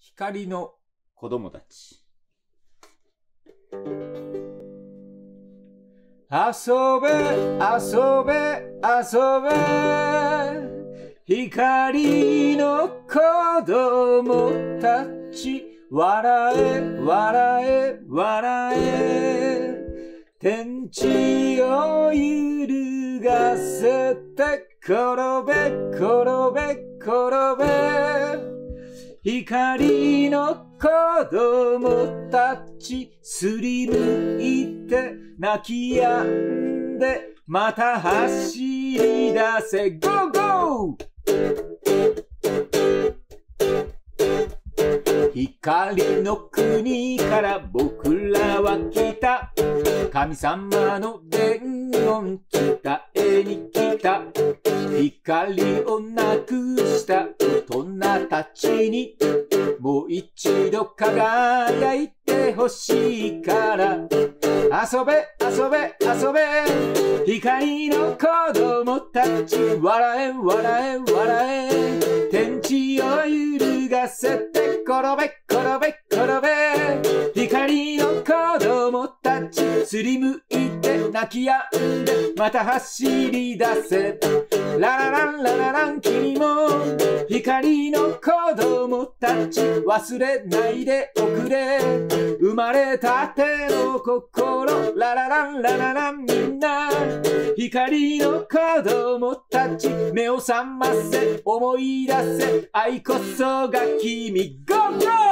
光の子供たち。遊べ、遊べ、遊べ。光の子供たち。笑え、笑え、笑え。天地を揺るがせて転べ、転べ、転べ。光の子供たちすりむいて泣き止んでまた走り出せ Go Go! 光の国から僕らは来た神様の伝言伝えに来た光をなくした大人たちにもう一度輝いてほしいから遊べ遊べ遊べ光の子供たち笑え笑え笑え天地を揺るがせて転べ転べ転べ光の子供たちすりむいて泣き止んでまた走り出せララランラララン君も光の子供たち忘れないでおくれ生まれたての心ララランララランみんな光の子供たち目を覚ませ思い出せ愛こそが君 Go Go!